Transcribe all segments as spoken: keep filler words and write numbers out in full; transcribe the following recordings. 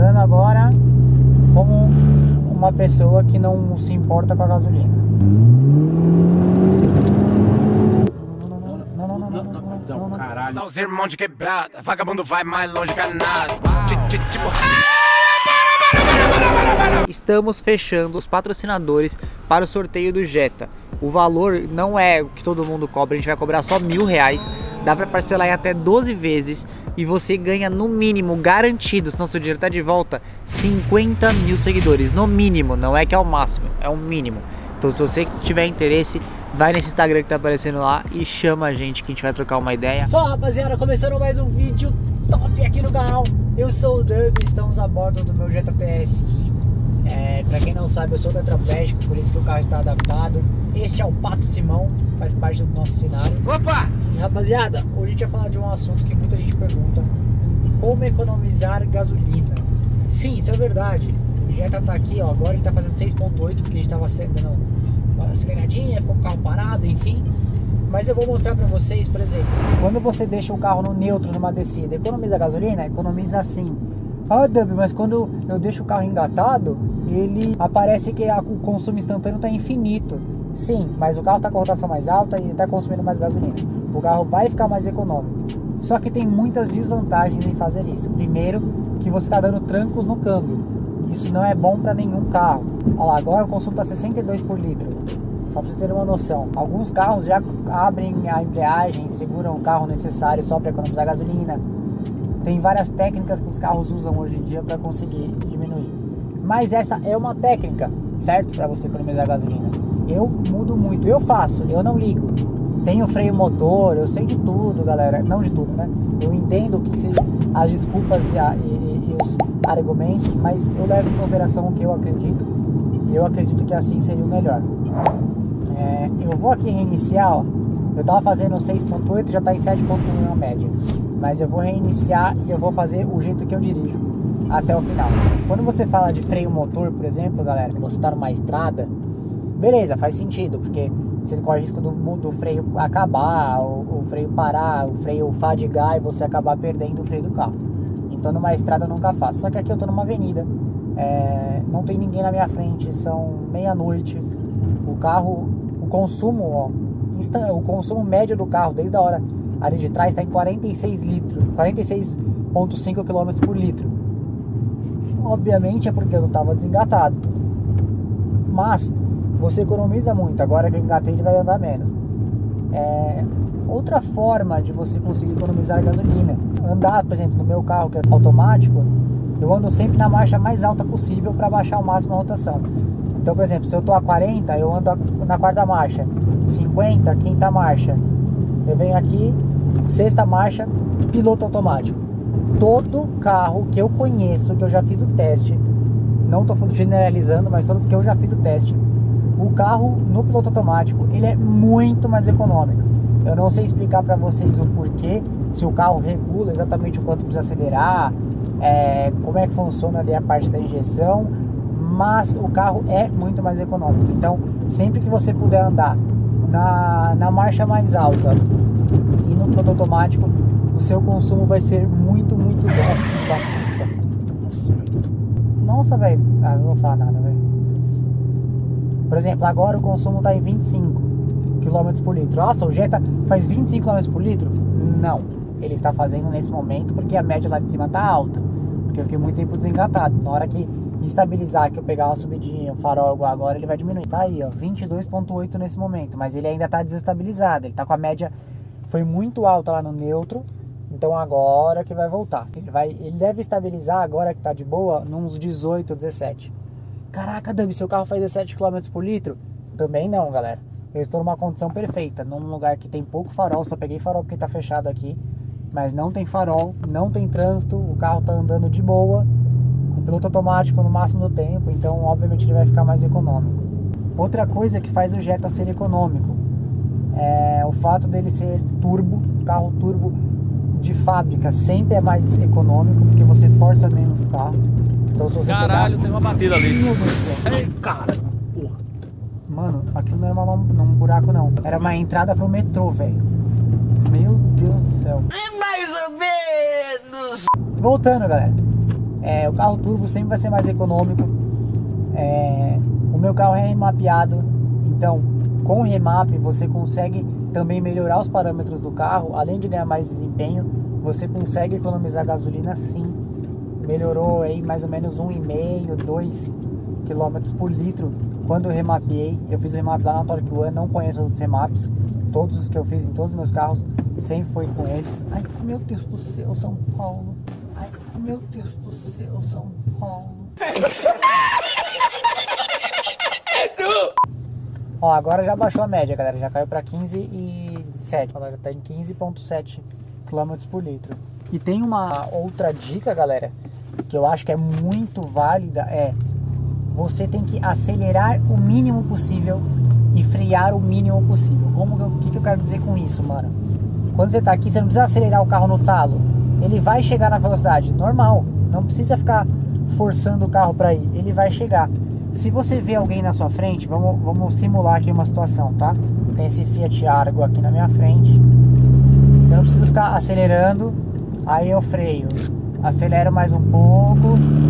andando agora como uma pessoa que não se importa com a gasolina. Não, não, não, não, não, não, não, não. Caralho. Só os irmãos de quebrada, vagabundo vai mais longe que a nada. Tipo... Estamos fechando os patrocinadores para o sorteio do Jetta. O valor não é o que todo mundo cobra, a gente vai cobrar só mil reais. Dá para parcelar em até doze vezes e você ganha no mínimo, garantido, senão seu dinheiro tá de volta, cinquenta mil seguidores. No mínimo, não é que é o máximo, é o mínimo. Então se você tiver interesse, vai nesse Instagram que tá aparecendo lá e chama a gente que a gente vai trocar uma ideia. Fala rapaziada, começando mais um vídeo top aqui no canal. Eu sou o Dub, estamos a bordo do meu Jetta T S I. É, pra quem não sabe, eu sou tetraplégico, por isso que o carro está adaptado. Este é o Pato Simão, faz parte do nosso cenário. Opa! E rapaziada, hoje a gente vai falar de um assunto que muita gente pergunta: como economizar gasolina? Sim, isso é verdade. O Jetta tá aqui, ó, agora ele tá fazendo seis ponto oito, porque a gente tava dando uma aceleradinha, ficou com o carro parado, enfim. Mas eu vou mostrar pra vocês, por exemplo, quando você deixa o carro no neutro numa descida, economiza gasolina? Economiza sim. Ah, Dub, mas quando eu deixo o carro engatado, ele aparece que a, o consumo instantâneo está infinito. Sim, mas o carro está com rotação mais alta e ele está consumindo mais gasolina. O carro vai ficar mais econômico. Só que tem muitas desvantagens em fazer isso. Primeiro, que você está dando trancos no câmbio. Isso não é bom para nenhum carro. Olha lá, agora o consumo está sessenta e dois por litro. Só para vocês terem uma noção. Alguns carros já abrem a embreagem, seguram o carro necessário só para economizar gasolina. Tem várias técnicas que os carros usam hoje em dia para conseguir diminuir. Mas essa é uma técnica, certo? Para você economizar gasolina. Eu mudo muito, eu faço, eu não ligo. Tenho freio motor, eu sei de tudo, galera. Não de tudo, né? Eu entendo que se, as desculpas e, a, e, e os argumentos, mas eu levo em consideração o que eu acredito. E eu acredito que assim seria o melhor. É, eu vou aqui reiniciar, ó. Eu tava fazendo seis ponto oito, já tá em sete ponto um na média. Mas eu vou reiniciar e eu vou fazer o jeito que eu dirijo até o final. Quando você fala de freio motor, por exemplo, galera, você tá numa estrada, beleza, faz sentido, porque você corre o risco do, do freio acabar, o, o freio parar, o freio fadigar e você acabar perdendo o freio do carro. Então numa estrada eu nunca faço. Só que aqui eu tô numa avenida, é, não tem ninguém na minha frente, são meia-noite. O carro, o consumo, ó, insta, o consumo médio do carro desde a hora ali de trás está em quarenta e seis litros, quarenta e seis vírgula cinco quilômetros por litro. Obviamente é porque eu não estava desengatado, mas você economiza muito. Agora que eu engatei, ele vai andar menos. É outra forma de você conseguir economizar gasolina: andar, por exemplo, no meu carro que é automático, eu ando sempre na marcha mais alta possível para baixar ao máximo a rotação. Então, por exemplo, se eu tô a quarenta, eu ando na quarta marcha, cinquenta, quinta marcha. Eu venho aqui, sexta marcha, piloto automático. Todo carro que eu conheço, que eu já fiz o teste, não estou generalizando, mas todos que eu já fiz o teste, o carro no piloto automático, ele é muito mais econômico. Eu não sei explicar para vocês o porquê, se o carro regula exatamente o quanto precisa acelerar, é, como é que funciona ali a parte da injeção, mas o carro é muito mais econômico. Então, sempre que você puder andar na, na marcha mais alta e no piloto automático, o seu consumo vai ser muito, muito bom. Nossa, Nossa, velho. Ah, não vou falar nada, velho. Por exemplo, agora o consumo está em vinte e cinco quilômetros por litro. Nossa, o Jetta faz vinte e cinco quilômetros por litro? Não. Ele está fazendo nesse momento porque a média lá de cima está alta. Porque eu fiquei muito tempo desengatado. Na hora que estabilizar, que eu pegar uma subidinha, um farol igual agora, ele vai diminuir. Tá aí, ó, vinte e dois ponto oito nesse momento, mas ele ainda tá desestabilizado. Ele tá com a média, foi muito alta lá no neutro, então agora que vai voltar. Ele vai, ele deve estabilizar agora que tá de boa, nos dezoito, dezessete. Caraca, Dub, seu carro faz dezessete quilômetros por litro? Também não, galera. Eu estou numa condição perfeita, num lugar que tem pouco farol, só peguei farol porque tá fechado aqui, mas não tem farol, não tem trânsito, o carro tá andando de boa, com piloto automático no máximo do tempo, então obviamente ele vai ficar mais econômico. Outra coisa que faz o Jetta ser econômico é o fato dele ser turbo. Carro turbo de fábrica sempre é mais econômico, porque você força menos o carro. Então, se você Caralho, pegar... tem uma batida ali. Meu Deus do céu. Ei, cara, porra. Mano, aquilo não era uma, num buraco não, era uma entrada pro metrô, velho. Meu Deus do céu. É mais ou menos. Voltando, galera. É, o carro turbo sempre vai ser mais econômico. É, o meu carro é remapeado, então com o remap você consegue também melhorar os parâmetros do carro, além de ganhar mais desempenho, você consegue economizar gasolina sim. Melhorou aí mais ou menos um vírgula cinco, dois quilômetros por litro quando eu remapeei. Eu fiz o remap lá na Torque One, não conheço outros remaps, todos os que eu fiz em todos os meus carros sempre foi com eles. Ai meu Deus do céu, São Paulo. Ai meu Deus do céu, São Paulo. Ó, agora já baixou a média, galera. Já caiu para quinze e sete. Ela já tá em quinze vírgula sete quilômetros por litro. E tem uma outra dica, galera, que eu acho que é muito válida, é você tem que acelerar o mínimo possível e frear o mínimo possível. Como que eu, que, que eu quero dizer com isso, mano? Quando você tá aqui, você não precisa acelerar o carro no talo. Ele vai chegar na velocidade normal. Não precisa ficar forçando o carro para ir. Ele vai chegar. Se você vê alguém na sua frente, vamos, vamos simular aqui uma situação, tá? Tem esse Fiat Argo aqui na minha frente. Eu não preciso ficar acelerando. Aí eu freio. Acelero mais um pouco.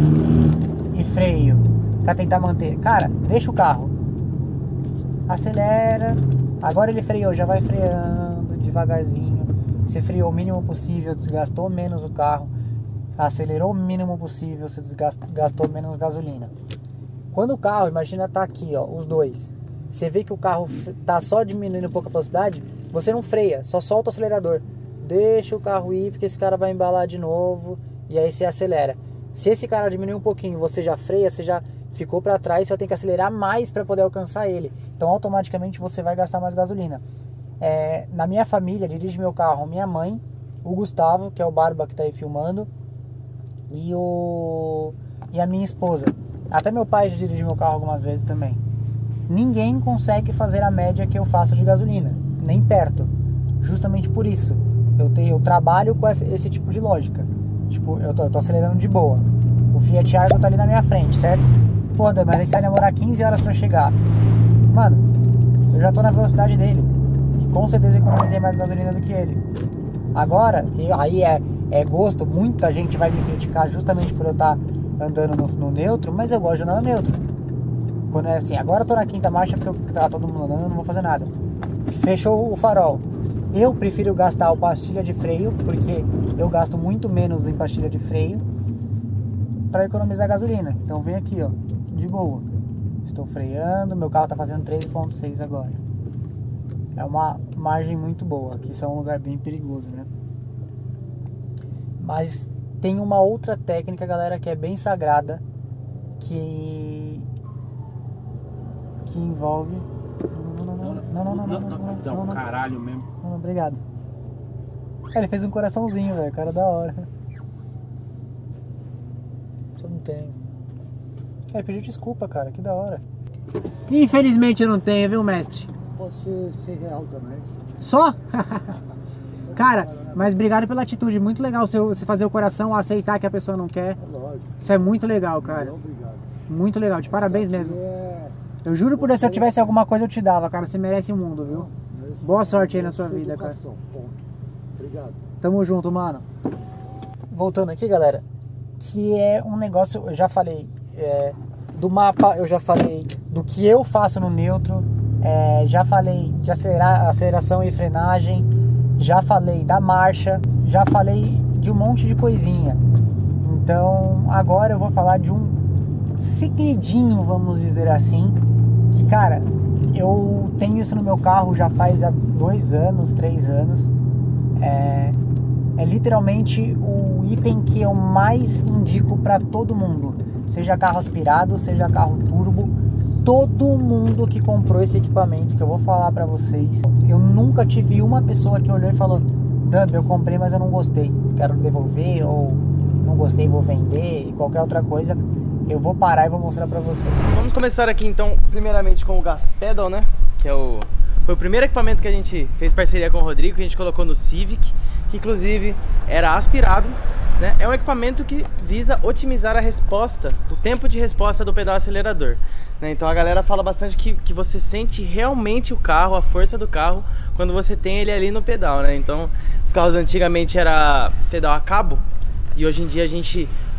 E freio. Pra tentar manter. Cara, deixa o carro. Acelera. Agora ele freou. Já vai freando devagarzinho. Você freou o mínimo possível. Desgastou menos o carro. Acelerou o mínimo possível. Você desgastou menos gasolina. Quando o carro, imagina, tá aqui, ó, os dois. Você vê que o carro tá só diminuindo um pouco a velocidade, você não freia, só solta o acelerador. Deixa o carro ir, porque esse cara vai embalar de novo, e aí você acelera. Se esse cara diminuir um pouquinho, você já freia, você já ficou para trás, você vai ter que acelerar mais para poder alcançar ele. Então automaticamente você vai gastar mais gasolina. É, na minha família, dirige meu carro minha mãe, o Gustavo, que é o Barba que tá aí filmando, e, o... e a minha esposa. Até meu pai já dirigiu meu carro algumas vezes também. Ninguém consegue fazer a média que eu faço de gasolina, nem perto. Justamente por isso. Eu, tenho, eu trabalho com esse, esse tipo de lógica. Tipo, eu tô, eu tô acelerando de boa. O Fiat Argo tá ali na minha frente, certo? Pô, André, mas aí você vai demorar quinze horas pra chegar. Mano, eu já tô na velocidade dele. E com certeza economizei mais gasolina do que ele. Agora, eu, aí é, é gosto. Muita gente vai me criticar justamente por eu estar andando no, no neutro, mas eu gosto de andar no neutro. Quando é assim, agora eu tô na quinta marcha porque tá todo mundo andando, eu não vou fazer nada. Fechou o farol. Eu prefiro gastar o pastilha de freio, porque eu gasto muito menos em pastilha de freio para economizar gasolina. Então vem aqui, ó, de boa. Estou freando, meu carro tá fazendo três ponto seis agora. É uma margem muito boa. Aqui isso é um lugar bem perigoso, né? Mas tem uma outra técnica, galera, que é bem sagrada, que que envolve... Não, não, não, não, não, não, não, não, não, então, caralho mesmo. Não, não, obrigado. Ele fez um coraçãozinho, velho, cara da hora. Só não tenho. Ele pediu desculpa, cara, que da hora. Infelizmente eu não tenho, viu, mestre? Pode ser cem real também. Só? Cara, mas obrigado pela atitude, muito legal você fazer o coração aceitar que a pessoa não quer. É lógico. Isso é muito legal, cara. Não, obrigado. Muito legal, de parabéns mesmo. É... Eu juro por Deus, se eu tivesse alguma coisa eu te dava, cara. Você merece o mundo, viu? Não, boa sorte aí na sua vida, cara. Ponto. Obrigado. Tamo junto, mano. Voltando aqui, galera, que é um negócio, eu já falei é, do mapa, eu já falei do que eu faço no neutro, é, já falei de acelerar, aceleração e frenagem, já falei da marcha, já falei de um monte de coisinha. Então agora eu vou falar de um segredinho, vamos dizer assim, que, cara, eu tenho isso no meu carro já faz há dois anos, três anos. É, é literalmente o item que eu mais indico para todo mundo, seja carro aspirado, seja carro turbo. Todo mundo que comprou esse equipamento que eu vou falar para vocês, eu nunca tive uma pessoa que olhou e falou: Dub, eu comprei, mas eu não gostei, quero devolver, ou não gostei, vou vender, e qualquer outra coisa. Eu vou parar e vou mostrar pra vocês. Vamos começar aqui então, primeiramente com o Gas Pedal, né? Que é o, foi o primeiro equipamento que a gente fez parceria com o Rodrigo, que a gente colocou no Civic, que inclusive era aspirado, né? É um equipamento que visa otimizar a resposta, o tempo de resposta do pedal acelerador, né? Então a galera fala bastante que, que você sente realmente o carro, a força do carro, quando você tem ele ali no pedal, né? Então os carros antigamente era pedal a cabo, e hoje em dia a gente,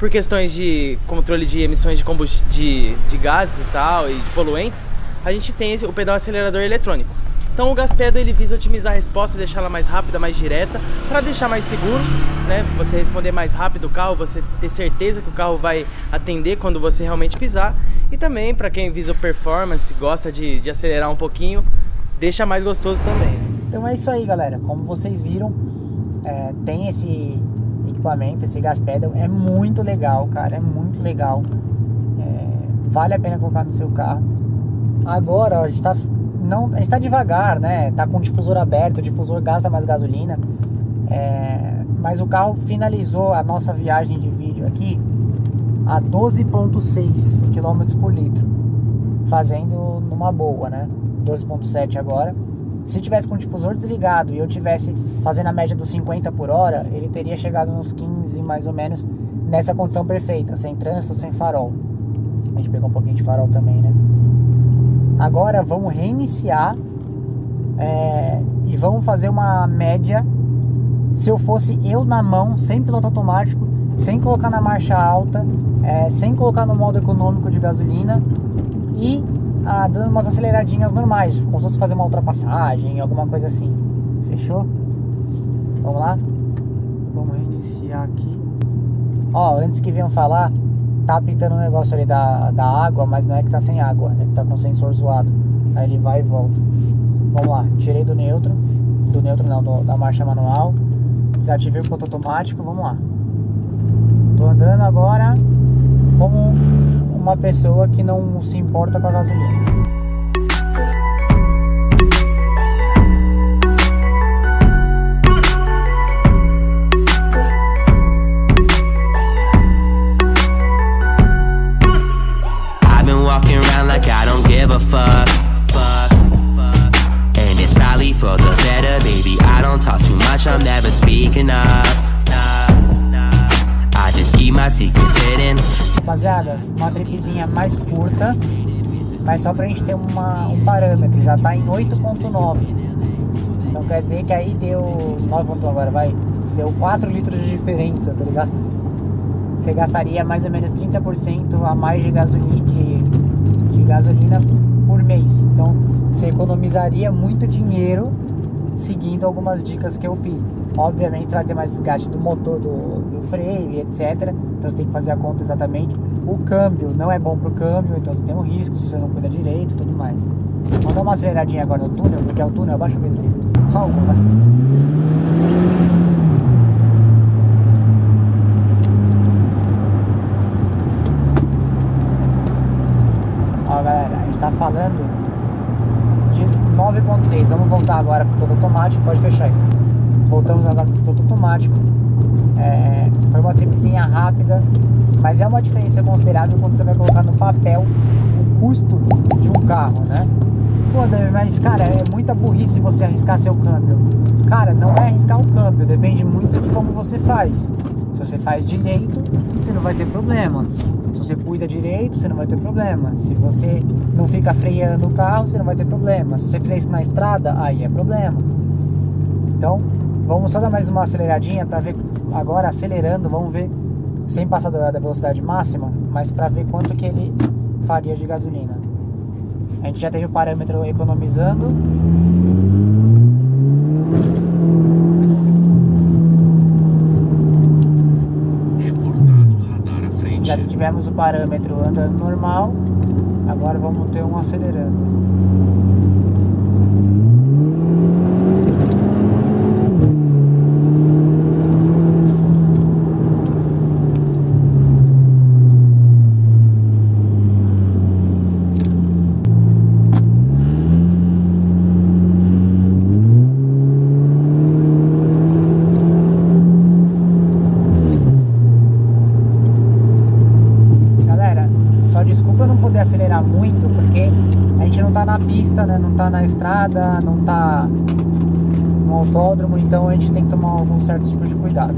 por questões de controle de emissões de, combust... de, de gases e tal, e de poluentes, a gente tem esse, o pedal acelerador eletrônico. Então o gas pedal ele visa otimizar a resposta, deixar ela mais rápida, mais direta, para deixar mais seguro, né? Você responder mais rápido o carro, você ter certeza que o carro vai atender quando você realmente pisar. E também para quem visa o performance, gosta de, de acelerar um pouquinho, deixa mais gostoso também. Então é isso aí, galera. Como vocês viram, é, tem esse equipamento, esse gas pedal, é muito legal, cara, é muito legal. É, vale a pena colocar no seu carro. Agora, ó, a gente tá Não, a gente tá devagar, né? Tá com o difusor aberto, o difusor gasta mais gasolina. É, mas o carro finalizou a nossa viagem de vídeo aqui a doze vírgula seis quilômetros por litro, fazendo numa boa, né? doze vírgula sete agora. Se tivesse com o difusor desligado e eu tivesse fazendo a média dos cinquenta por hora, ele teria chegado nos quinze mais ou menos, nessa condição perfeita, sem trânsito, sem farol. A gente pegou um pouquinho de farol também, né? Agora vamos reiniciar é, e vamos fazer uma média. Se eu fosse eu na mão, sem piloto automático, sem colocar na marcha alta, é, sem colocar no modo econômico de gasolina e ah, dando umas aceleradinhas normais, como se fosse fazer uma ultrapassagem, alguma coisa assim. Fechou? Vamos lá? Vamos reiniciar aqui. Ó, antes que venham falar, tá apitando um negócio ali da, da água, mas não é que tá sem água, é que tá com o sensor zoado. Aí ele vai e volta. Vamos lá, tirei do neutro, do neutro não, do, da marcha manual, desativei o piloto automático, vamos lá. Tô andando agora como uma pessoa que não se importa com a gasolina. Walking around like I don't give a fuck, fuck, fuck. And it's probably for the better, baby. I don't talk too much, I'm never speaking up, nah, nah. I just keep my secrets hidden. Rapaziada, uma tripzinha mais curta, mas só pra gente ter uma, um parâmetro. Já tá em oito ponto nove. Então quer dizer que aí deu nove ponto nove agora, vai. Deu quatro litros de diferença, tá ligado? Você gastaria mais ou menos trinta por cento a mais de gasolina, de, de gasolina por mês. Então você economizaria muito dinheiro seguindo algumas dicas que eu fiz. Obviamente você vai ter mais desgaste do motor, do, do freio e etcétera. Então você tem que fazer a conta exatamente. O câmbio não é bom pro câmbio, então você tem um risco se você não cuida direito e tudo mais. Vamos dar uma aceleradinha agora no túnel, porque é o túnel, abaixa o vidro. Só uma, vai. Galera, a gente tá falando de nove ponto seis. Vamos voltar agora pro piloto automático. Pode fechar aí. Voltamos agora pro piloto automático. É, foi uma tripzinha rápida, mas é uma diferença considerável quando você vai colocar no papel o custo de um carro, né? Pô, mas cara, é muita burrice você arriscar seu câmbio. Cara, não é arriscar o câmbio, depende muito de como você faz. Se você faz direito, você não vai ter problema. Se você cuida direito, você não vai ter problema. Se você não fica freando o carro, você não vai ter problema. Se você fizer isso na estrada, aí é problema. Então, vamos só dar mais uma aceleradinha para ver, agora acelerando, vamos ver, sem passar da velocidade máxima, mas para ver quanto que ele faria de gasolina. A gente já teve o parâmetro economizando. Já tivemos o parâmetro andando normal, agora vamos ter um acelerando. Acelerar muito, porque a gente não tá na pista, né? Não tá na estrada, não tá no autódromo, então a gente tem que tomar algum certo tipo de cuidado.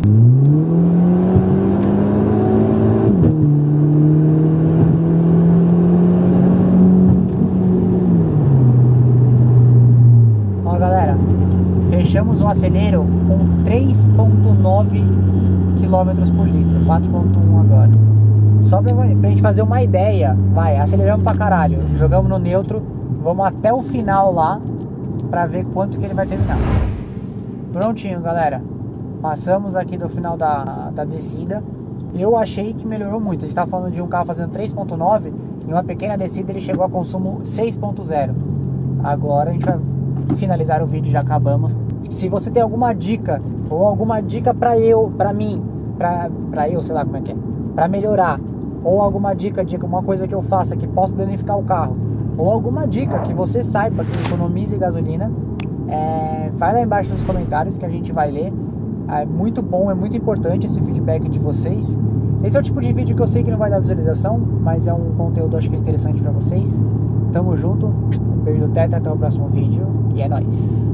Ó, galera, fechamos o acelero com três ponto nove quilômetros quilômetros por litro, quatro ponto um agora. Só pra, pra gente fazer uma ideia, vai, aceleramos pra caralho, jogamos no neutro, vamos até o final lá pra ver quanto que ele vai terminar. Prontinho, galera. Passamos aqui do final da, da descida. Eu achei que melhorou muito. A gente tá falando de um carro fazendo três ponto nove, em uma pequena descida ele chegou a consumo seis ponto zero. Agora a gente vai finalizar o vídeo, já acabamos. Se você tem alguma dica, ou alguma dica pra eu, pra mim, pra, pra eu, sei lá como é que é, pra melhorar, ou alguma dica, dica, uma coisa que eu faça que possa danificar o carro, ou alguma dica que você saiba que economize gasolina, é, vai lá embaixo nos comentários que a gente vai ler. É muito bom, é muito importante esse feedback de vocês. Esse é o tipo de vídeo que eu sei que não vai dar visualização, mas é um conteúdo acho que é interessante pra vocês. Tamo junto, um beijo do Tetra, até o próximo vídeo e é nóis!